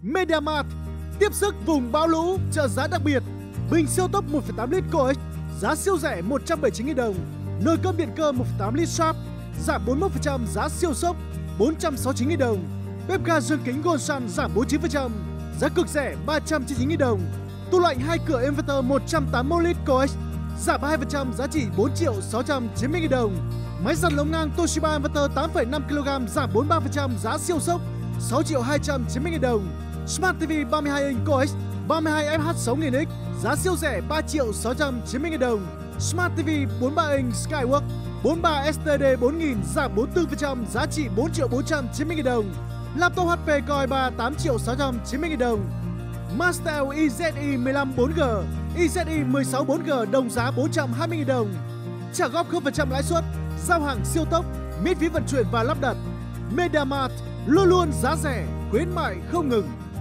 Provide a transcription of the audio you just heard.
MediaMart tiếp sức vùng bão lũ, trợ giá đặc biệt. Bình siêu tốc 1,8 lít Coex giá siêu rẻ 179.000 đồng. Nồi cơm điện cơ 1,8 lít Sharp giảm 41% giá siêu sốc 469.000 đồng. Bếp ga dương kính Goldsun giảm 49%, giá cực rẻ 399.000 đồng. Tủ lạnh 2 cửa inverter 181 lít Coex giảm 2% giá chỉ 4.690.000 đồng. Máy giặt lồng ngang Toshiba inverter 8,5 kg giảm 43% giá siêu sốc 6.290.000 đồng. Smart TV 32 inch Coex 32 FH 6000X giá siêu rẻ 3.690.000 đồng. Smart TV 43 inch Skywork 43 STD 4000 giảm 44% giá trị 4.490.000 đồng. Laptop HP Core i3 8.690.000 đồng. Master IZI 15 4G IZI 16 4G đồng giá 420.000 đồng. Trả góp 0% lãi suất, giao hàng siêu tốc, miễn phí vận chuyển và lắp đặt. MediaMart luôn luôn giá rẻ, khuyến mại không ngừng.